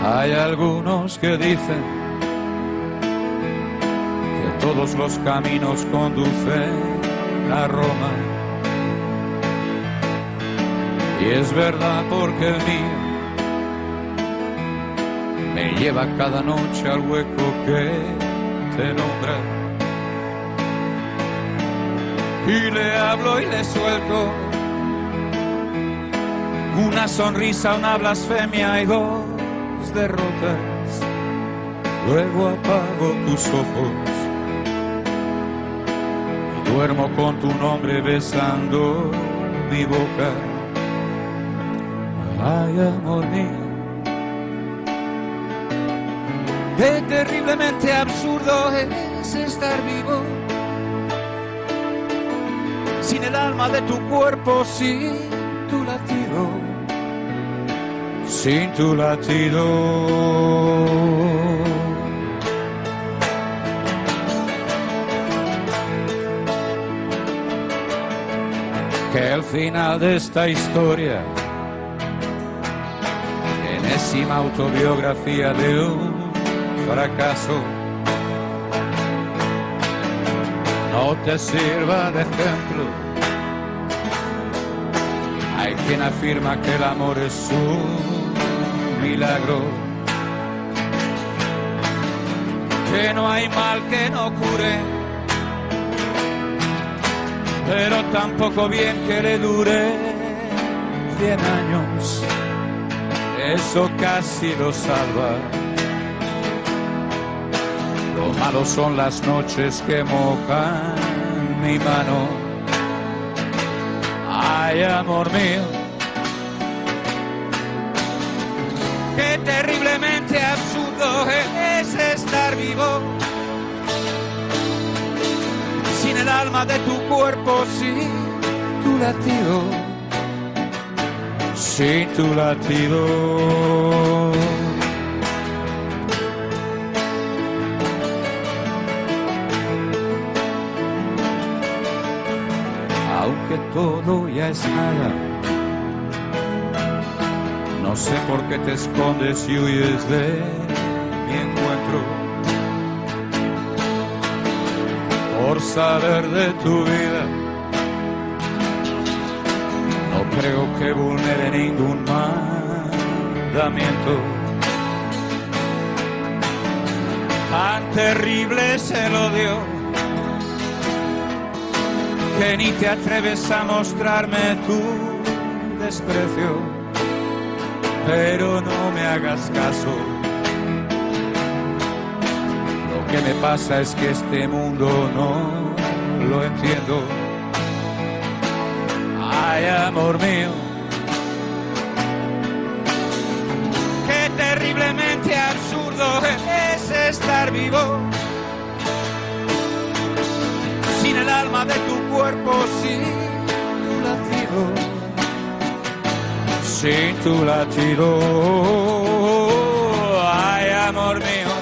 Hay algunos que dicen que todos los caminos conducen a Roma. Y es verdad porque el mío me lleva cada noche al hueco que te nombra. Y le hablo y le suelto una sonrisa, una blasfemia y dos derrotas. Luego apago tus ojos y duermo con tu nombre besando mi boca. Ay, amor mío, qué terriblemente absurdo es estar vivo sin el alma de tu cuerpo, sin tu latido, sin tu latido. Que el final de esta historia, enésima autobiografía de un fracaso, no te sirva de ejemplo. Hay quien afirma que el amor es un milagro, que no hay mal que no cure, pero tampoco bien que le dure 100 años. Eso casi lo salva. Lo malo son las noches que mojan mi mano. Ay, amor mío, qué terriblemente absurdo es estar vivo sin el alma de tu cuerpo, sin tu latido, sin tu latido. Aunque todo ya es nada, no sé por qué te escondes y huyes de mi encuentro. Por saber de tu vida, no creo que vulnere ningún mandamiento. Tan terrible es el odio que ni te atreves a mostrarme tu desprecio. Pero no me hagas caso, lo que me pasa es que este mundo no lo entiendo. Ay, amor mío, qué terriblemente absurdo es estar vivo sin el alma de tu cuerpo, sin tu latido, sin tu latido. Ay, amor mío,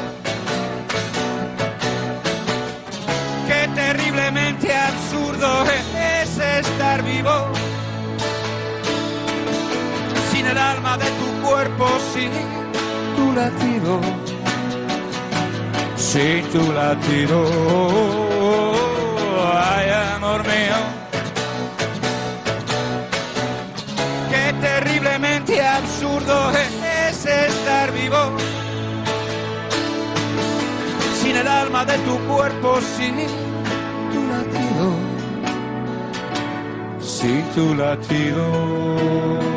qué terriblemente absurdo es estar vivo sin el alma de tu cuerpo, sin tu latido, sin tu latido. Ay, amor mío, qué terriblemente absurdo es estar vivo sin el alma de tu cuerpo, sin tu latido, sin tu latido.